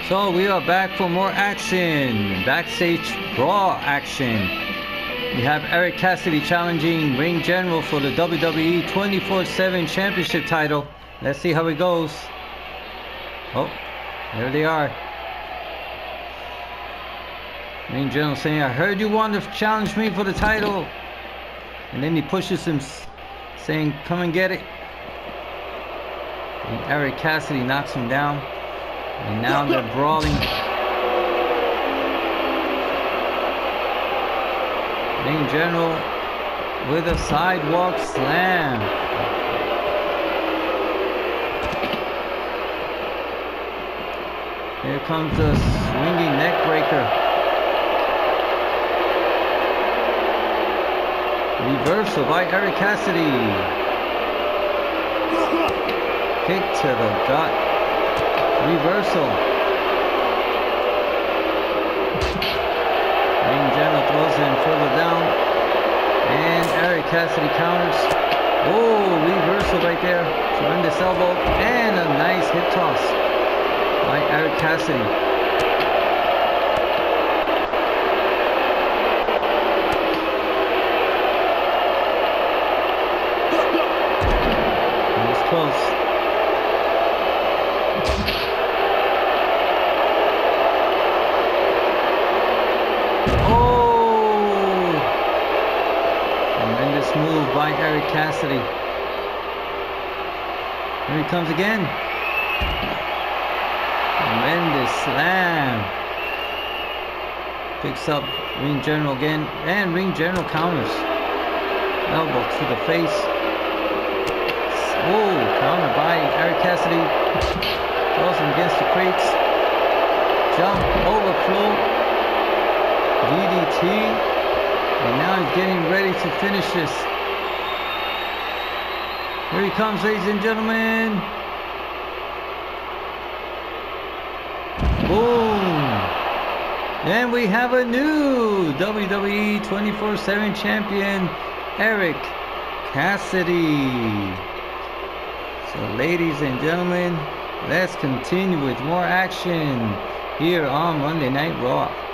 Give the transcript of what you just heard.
So we are back for more action, backstage Raw action. We have Eric Cassidy challenging Ring General for the WWE 24/7 Championship title. Let's see how it goes. Oh, there they are. Ring General saying, "I heard you wanted to challenge me for the title." And then he pushes him, saying, "Come and get it." And Eric Cassidy knocks him down. And now they're brawling. Ring General with a sidewalk slam. Here comes the swinging neck breaker. Reversal by Eric Cassidy. Kick to the gut. Reversal. Ring General throws him further down. And Eric Cassidy counters. Oh, reversal right there. Tremendous elbow. And a nice hip toss by Eric Cassidy. That was close. Move by Eric Cassidy. Here he comes again. Tremendous slam. Picks up Ring General again, and Ring General counters. Elbow to the face. Oh, counter by Eric Cassidy. Throws him against the crates. Jump, overflow. DDT. And now he's getting ready to finish this. Here he comes, ladies and gentlemen. Boom. And we have a new WWE 24/7 champion, Eric Cassidy. So ladies and gentlemen, let's continue with more action here on Monday Night Raw.